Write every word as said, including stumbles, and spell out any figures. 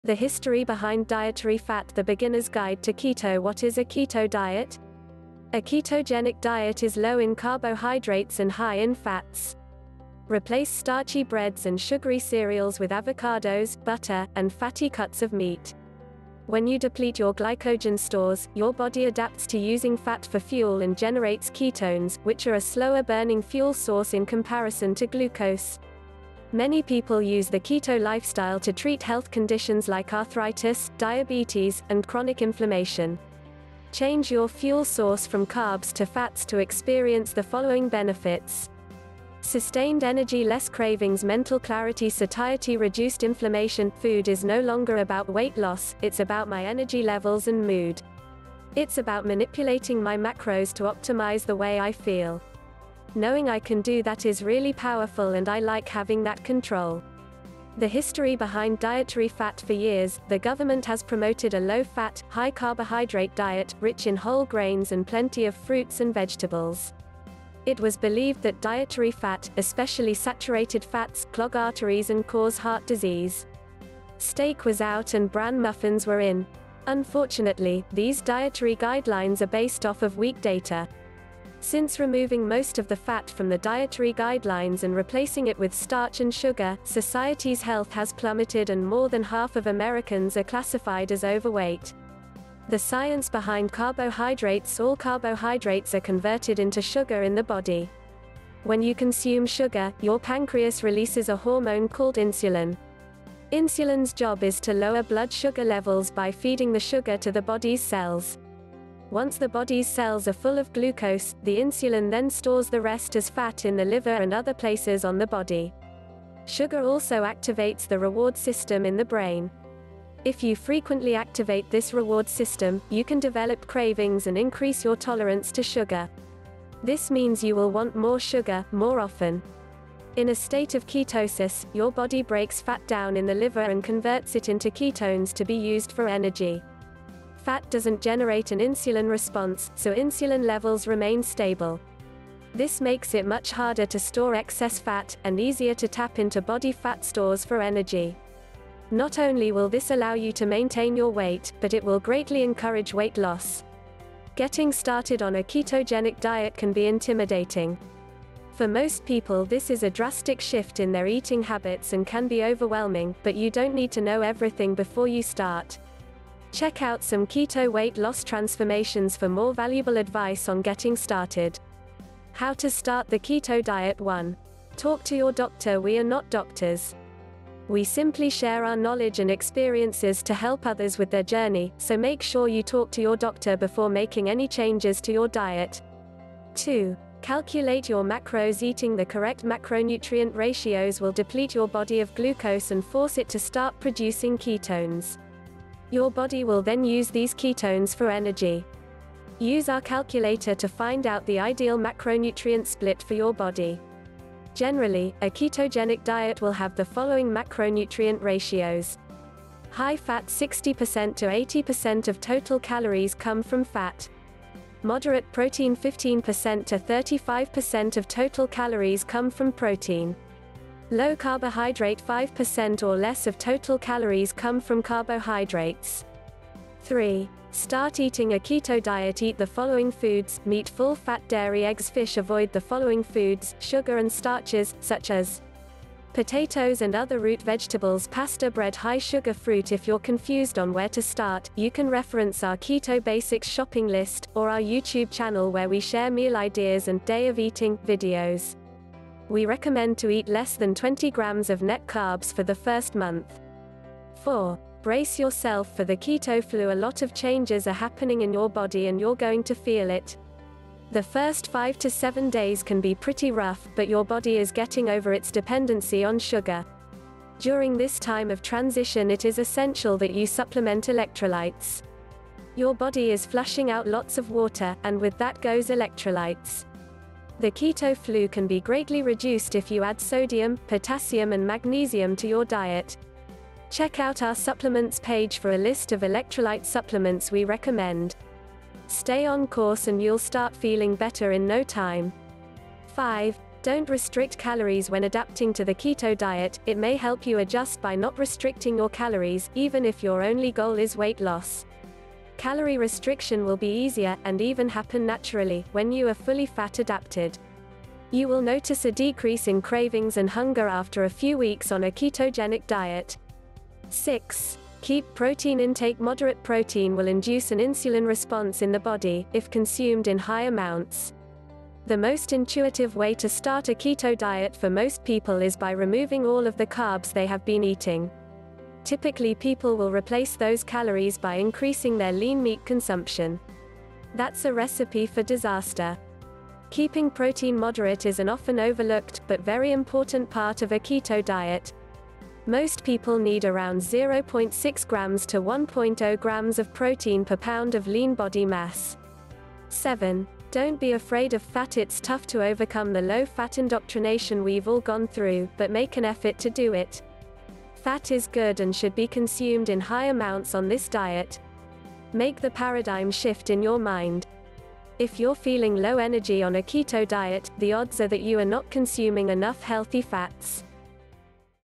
The history behind dietary fat. The beginner's guide to keto. What is a keto diet? A ketogenic diet is low in carbohydrates and high in fats. Replace starchy breads and sugary cereals with avocados, butter, and fatty cuts of meat. When you deplete your glycogen stores, your body adapts to using fat for fuel and generates ketones, which are a slower burning fuel source in comparison to glucose. Many people use the keto lifestyle to treat health conditions like arthritis, diabetes, and chronic inflammation. Change your fuel source from carbs to fats to experience the following benefits: sustained energy, less cravings, mental clarity, satiety, reduced inflammation. Food is no longer about weight loss, it's about my energy levels and mood. It's about manipulating my macros to optimize the way I feel. Knowing I can do that is really powerful, and I like having that control. The history behind dietary fat. For years, the government has promoted a low-fat, high-carbohydrate diet, rich in whole grains and plenty of fruits and vegetables. It was believed that dietary fat, especially saturated fats, clog arteries and cause heart disease. Steak was out and bran muffins were in. Unfortunately, these dietary guidelines are based off of weak data. Since removing most of the fat from the dietary guidelines and replacing it with starch and sugar, society's health has plummeted and more than half of Americans are classified as overweight. The science behind carbohydrates. All carbohydrates are converted into sugar in the body. When you consume sugar, your pancreas releases a hormone called insulin. Insulin's job is to lower blood sugar levels by feeding the sugar to the body's cells. Once the body's cells are full of glucose, the insulin then stores the rest as fat in the liver and other places on the body. Sugar also activates the reward system in the brain. If you frequently activate this reward system, you can develop cravings and increase your tolerance to sugar. This means you will want more sugar, more often. In a state of ketosis, your body breaks fat down in the liver and converts it into ketones to be used for energy. Fat doesn't generate an insulin response, so insulin levels remain stable. This makes it much harder to store excess fat, and easier to tap into body fat stores for energy. Not only will this allow you to maintain your weight, but it will greatly encourage weight loss. Getting started on a ketogenic diet can be intimidating. For most people, this is a drastic shift in their eating habits and can be overwhelming, but you don't need to know everything before you start. Check out some keto weight loss transformations for more valuable advice on getting started. How to start the keto diet. one. Talk to your doctor. We are not doctors. We simply share our knowledge and experiences to help others with their journey, so make sure you talk to your doctor before making any changes to your diet. two. Calculate your macros. Eating the correct macronutrient ratios will deplete your body of glucose and force it to start producing ketones. Your body will then use these ketones for energy. Use our calculator to find out the ideal macronutrient split for your body. Generally, a ketogenic diet will have the following macronutrient ratios. High fat. sixty percent to eighty percent of total calories come from fat. Moderate protein. fifteen percent to thirty-five percent of total calories come from protein. Low carbohydrate. five percent or less of total calories come from carbohydrates. three. Start eating a keto diet. Eat the following foods: meat, full fat, dairy, eggs, fish. Avoid the following foods: sugar and starches, such as potatoes and other root vegetables, pasta, bread, high sugar, fruit. If you're confused on where to start, you can reference our Keto Basics shopping list, or our YouTube channel where we share meal ideas and day of eating videos. We recommend to eat less than twenty grams of net carbs for the first month. four. Brace yourself for the keto flu. A lot of changes are happening in your body and you're going to feel it. The first five to seven days can be pretty rough, but your body is getting over its dependency on sugar. During this time of transition, it is essential that you supplement electrolytes. Your body is flushing out lots of water, and with that goes electrolytes. The keto flu can be greatly reduced if you add sodium, potassium and magnesium to your diet. Check out our supplements page for a list of electrolyte supplements we recommend. Stay on course and you'll start feeling better in no time. five. Don't restrict calories when adapting to the keto diet. It may help you adjust by not restricting your calories, even if your only goal is weight loss. Calorie restriction will be easier, and even happen naturally, when you are fully fat adapted. You will notice a decrease in cravings and hunger after a few weeks on a ketogenic diet. six. Keep protein intake. Moderate protein will induce an insulin response in the body, if consumed in high amounts. The most intuitive way to start a keto diet for most people is by removing all of the carbs they have been eating. Typically, people will replace those calories by increasing their lean meat consumption. That's a recipe for disaster. Keeping protein moderate is an often overlooked, but very important part of a keto diet. Most people need around zero point six grams to one point zero grams of protein per pound of lean body mass. seven. Don't be afraid of fat. It's tough to overcome the low-fat indoctrination we've all gone through, but make an effort to do it. Fat is good and should be consumed in high amounts on this diet. Make the paradigm shift in your mind. If you're feeling low energy on a keto diet, the odds are that you are not consuming enough healthy fats.